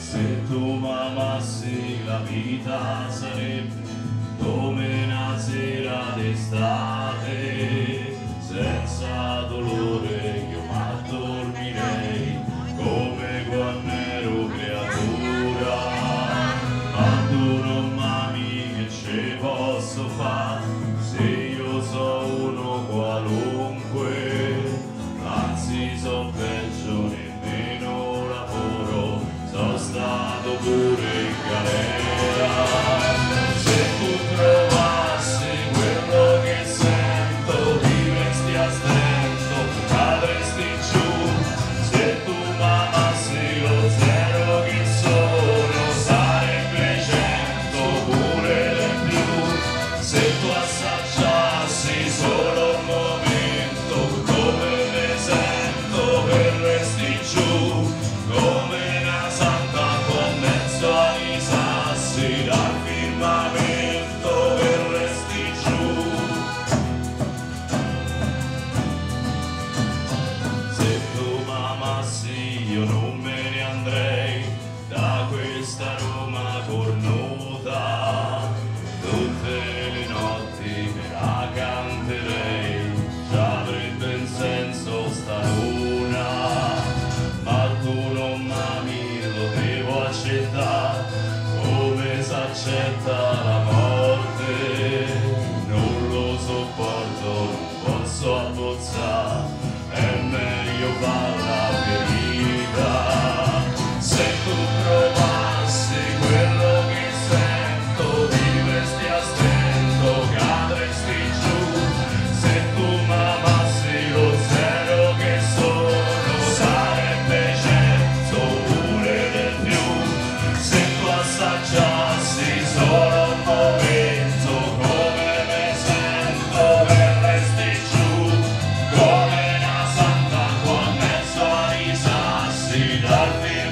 Se tu m'amassi la vita sarebbe come una sera d'estate, senza dolore io m'addormirei come quando ero creatura. Ma tu non m'ami, che ce posso fare se io so uno qualunque, anzi so peggio, nemmeno lavoro, sono stato pure in galera. Se tu trovassi quello che sento, vivresti a stento, cadresti giù. Se tu m'amassi lo zero che sono, sarebbe 100 pure di più. Se tu assaggiassi solo un momento come me sento, verresti giù come una santa con mezzo ai sassi dal firmamento, verresti giù. Se tu m'amassi io non me ne andrei da questa Roma cornuta, tutte le notti me la canterei, già avrebbe un senso sta luna. Ma tu non m'ami, lo devo accettare come s'accetta la morte. Non lo sopporto, non posso abbozzare, è meglio farla ferita. Se tu provassi quello che sento, vivresti a stento, cadresti giù. Se tu m'amassi lo zero che sono, sarebbe 100 pure di più. Se tu assaggiassi solo un momento come me sento, verresti giù come una santa con mezzo ai sassi dal